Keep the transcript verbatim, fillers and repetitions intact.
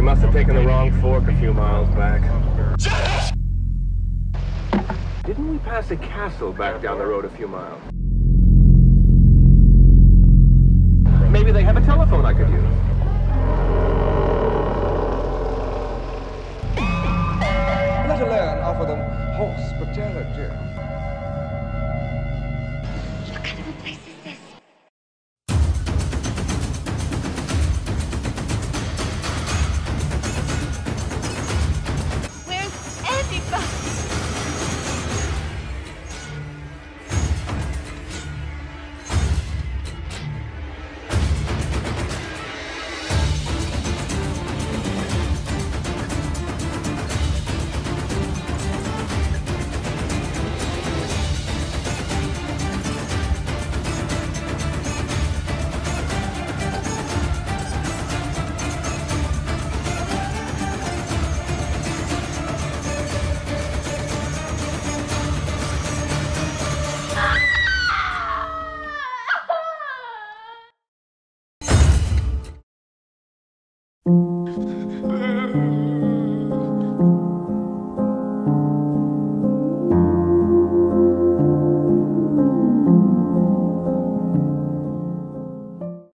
must have taken the wrong fork a few miles back. Didn't we pass a castle back down the road a few miles? Maybe they have a telephone I could use. Let alone offer them hospitality.